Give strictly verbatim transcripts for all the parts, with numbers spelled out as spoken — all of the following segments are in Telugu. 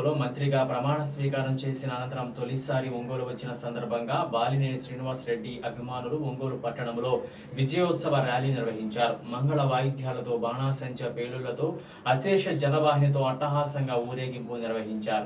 మంత్రిగా ప్రమాణ స్వీకారం చేసిన అనంతరం తొలిసారి ఒంగోలు వచ్చిన సందర్భంగా బాలినేని శ్రీనివాస్ రెడ్డి అభిమానులు ఒంగోలు పట్టణంలో విజయోత్సవ ర్యాలీ నిర్వహించారు. మంగళ వాయిద్యాలతో, బాణాసంచ పేలుళ్లతో, అశేష జనవాహినితో అట్టహాసంగా ఊరేగింపు నిర్వహించారు.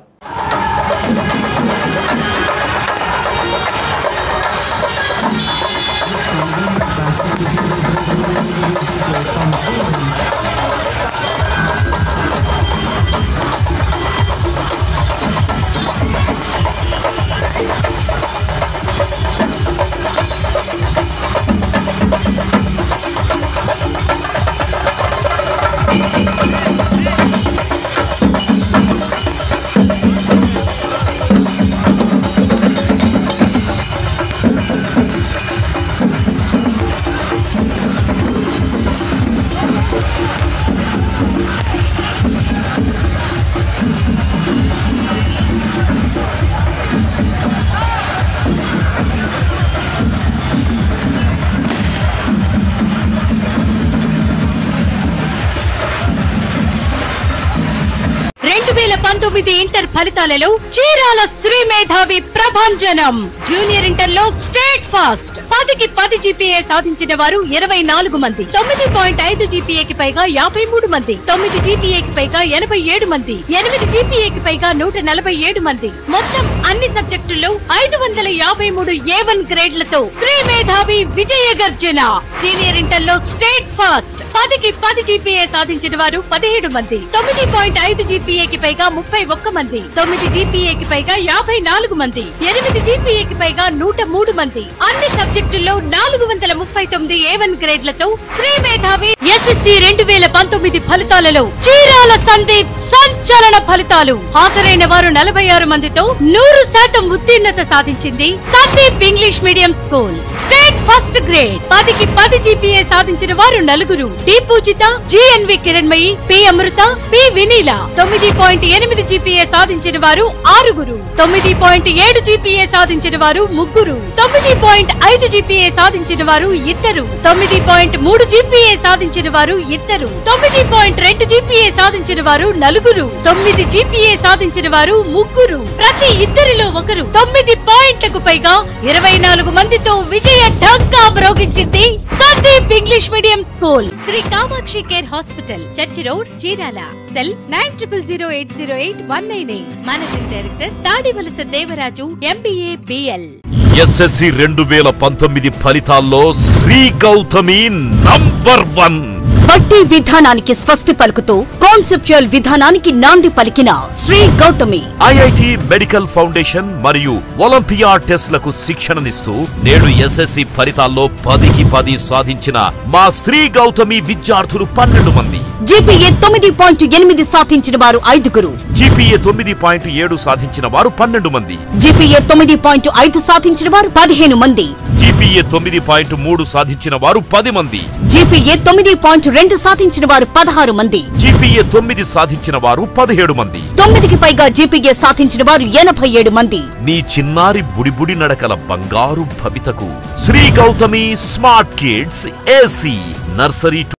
పంతొమ్మిది ఇంటర్ ఫలితాలలో చీరాల శ్రీ మేధావి ప్రభంజనం. జూనియర్ ఇంటర్ లో స్టేట్ ఫాస్ట్ పదికి పది జీపీఏ సాధించిన వారు ఇరవై నాలుగు మంది, తొమ్మిది పాయింట్ ఐదు జీపీఏకి పైగా యాభై మూడు మంది, తొమ్మిది జీపీఏకి పైగా ఎనభై ఏడు మంది, ఎనిమిది జీపీఏకి పైగా నూట నలభై ఏడు మంది. మొత్తం అన్ని సబ్జెక్టుల్లో ఐదు వందల యాభై మూడు ఏ వన్ గ్రేడ్లతో శ్రీ మేధావి విజయ గర్జన. సీనియర్ ఇంటర్ లో స్టేట్ ఫాస్ట్ పదికి పది జీపీఏ సాధించిన వారు పదిహేడు మంది, తొమ్మిది పాయింట్ ఐదు జీపీఏకి పైగా ముప్పై ఒక్క మంది, తొమ్మిది జీపీఏకి పైగా యాభై నాలుగు మంది, ఎనిమిది జీపీఏకి పైగా నూట మూడు మంది. అన్ని సబ్జెక్టుల్లో నాలుగు వందల ముప్పై తొమ్మిది ఏ వన్ గ్రేడ్లతో శ్రీ మేధావి. ఎస్ఎస్సి రెండు వేల పంతొమ్మిది ఫలితాలలో చీరాల సందీప్ సంచలన ఫలితాలు. హాజరైన వారు నలభై ఆరు మందితో నూరు శాతం ఉత్తీర్ణత సాధించింది Sandeep English medium school. State first grade పదికి పది జీపీఏ సాధించిన వారు నలుగురు. D Poojitha, GNV Kiranmayi, P Amrutha, P Vineela. తొమ్మిది పాయింట్ ఎనిమిది జీపీఏ సాధించిన వారు ఆరుగురు. తొమ్మిది పాయింట్ ఏడు జీపీఏ సాధించిన వారు ముగ్గురు. తొమ్మిది పాయింట్ ఐదు జీపీఏ సాధించిన వారు ఇద్దరు. తొమ్మిది పాయింట్ మూడు జీపీఏ సాధించిన వారు ఇద్దరు. తొమ్మిది పాయింట్ రెండు జీపీఏ సాధించిన వారు నలుగురు. తొమ్మిది జీపీఏ సాధించిన వారు ముగ్గురు. ప్రతి ఇద్దరిలో ఒకరు. తొమ్మిది పాయింట్లకు పైగా ఇరవై నాలుగు మందితో విజయ ఢంకా మ్రోగించింది Sandeep English medium school. Sri Kamakshi care hospital, church road, Chirala. Cell nine triple zero eight zero eight one nine eight. Managing director Tadivalasa Devaraju, MBA, BL. SSC రెండు వేల పంతొమ్మిది ఫలితాల్లో శ్రీ గౌతమి నంబర్ వన్. బట్టి విధానానికి స్వస్తి పలుకుతూ కాన్సెప్చువల్ విధానానికి నాంది పలికిన Sri Gautami. IIT medical foundation మరియు ఒలింపియా టెస్ట్లకు శిక్షణనిస్తూ నేడు ఎస్ఎస్సి ఫలితాల్లో పదికి పది సాధించిన మా శ్రీ గౌతమి విద్యార్థులు పన్నెండు మంది. జీపీఏ తొమ్మిది పాయింట్ ఎనిమిది సాధించిన వారు ఐదుగురు. జీపీఏ తొమ్మిది పాయింట్ ఏడు సాధించిన వారు పన్నెండు మంది. జీపీఏ తొమ్మిది పాయింట్ ఐదు సాధించిన వారు పదిహేను మంది. జీపీఏ తొమ్మిది పాయింట్ మూడు సాధించిన వారు పది మంది. జీపీఏ తొమ్మిది పాయింట్ రెండు సాధించిన వారు పదహారు మంది. జీపీఏ తొమ్మిది సాధించిన వారు పదిహేడు మంది. తొమ్మిదికి పైగా జీపీఏ సాధించిన వారు ఎనభై ఏడు మంది. నీ చిన్నారి బుడిబుడి నడకల బంగారు భవితకు Sri Gautami smart kids AC nursery